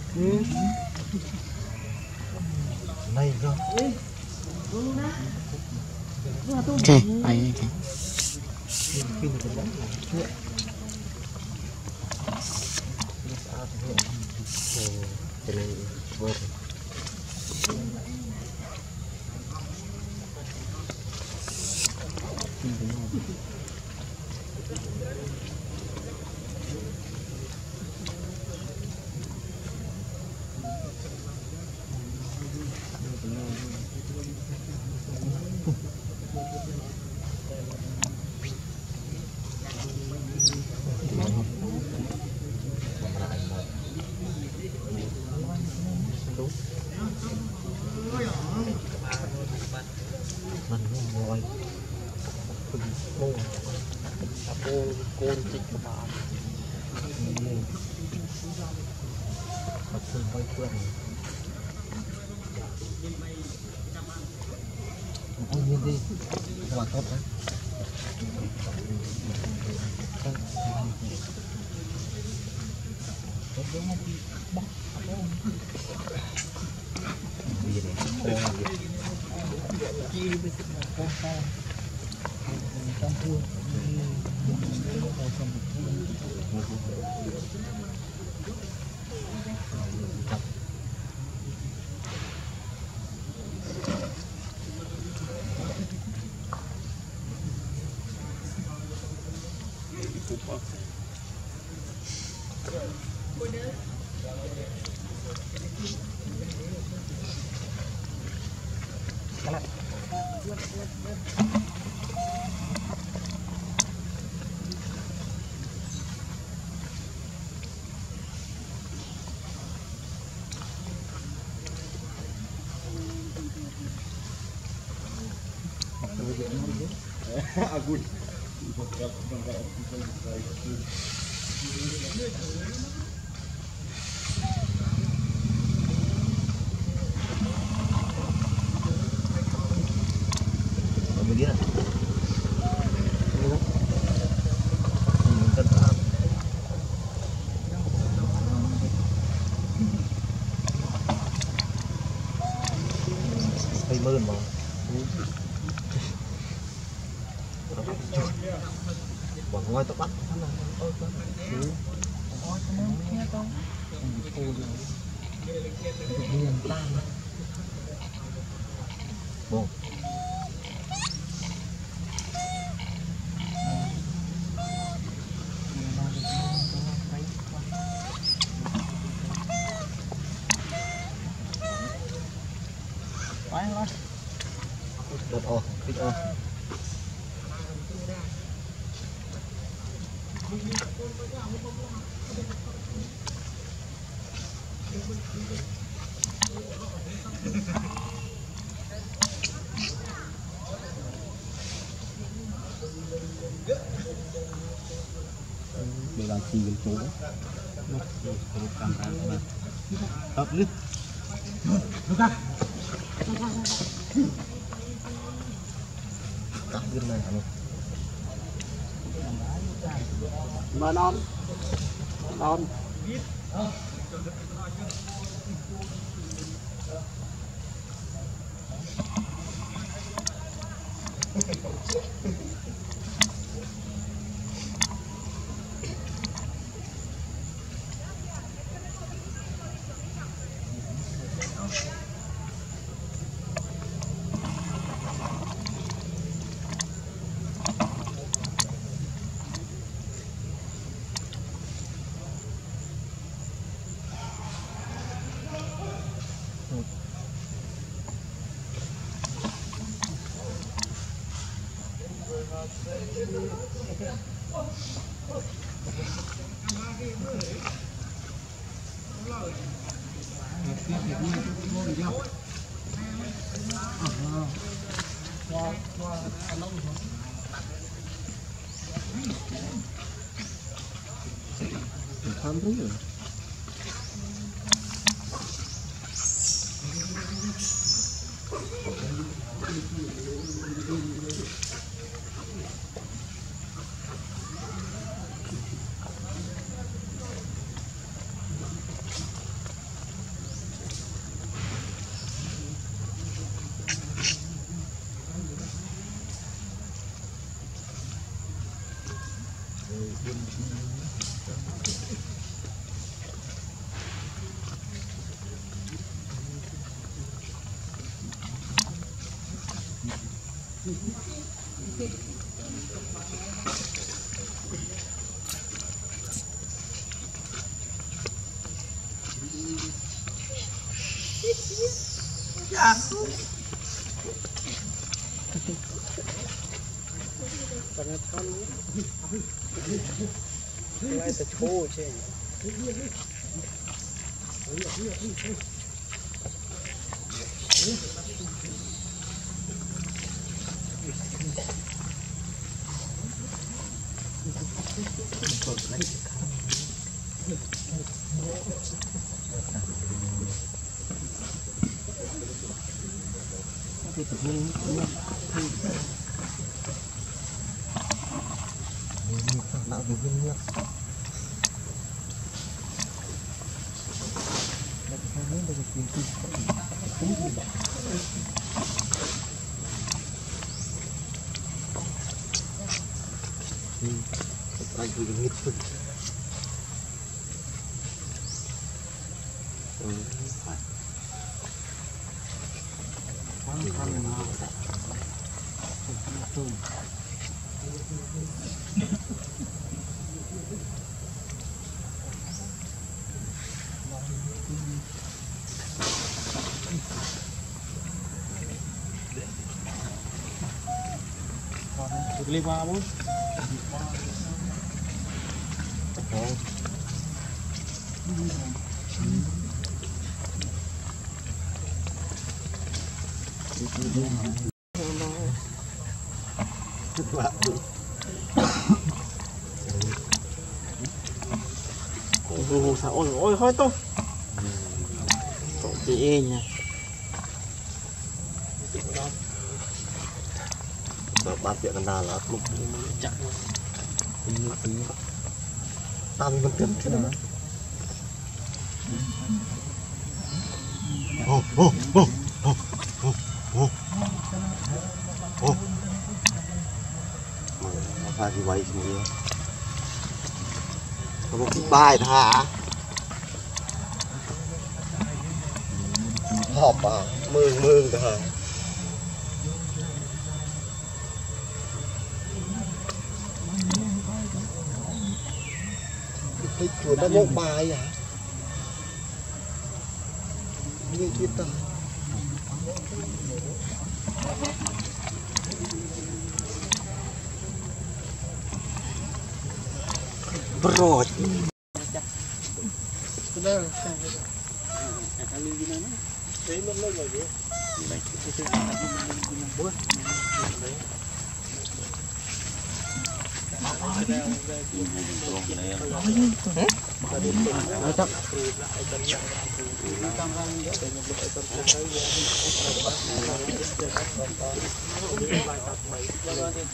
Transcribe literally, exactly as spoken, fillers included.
này rồi ok ai ok mình ngồi cô cô cô chích các bạn thật sự quay cuồng ôi nhiên đi hoàn tốt đấy gì này con sao con thương Agul. Kemudian hay mơn mà bỏ ngoài tao bắt bông đất o thích o để làm gì chỗ tập đi cắt viên này hả mà non non tham rất rồi. lại sẽ khô chứ. Nào được viên nhá. Anh cứ nghịch thôi. Ừ. Đi qua bố. Ôi sao ôi ôi hơi to. Tổ chị nha. Bạn tiện là là lúc chặt tao vẫn tiếp thế nào ô ô ô ô ô ô ô mà pha gì vậy gì có một cái bài thả họp à mương mương hả cái chuột nó một bài à như thế ta bro sudah kali gimana saya mau lagi lagi baik itu buat Hãy subscribe cho kênh Ghiền Mì Gõ để không bỏ lỡ những video hấp dẫn.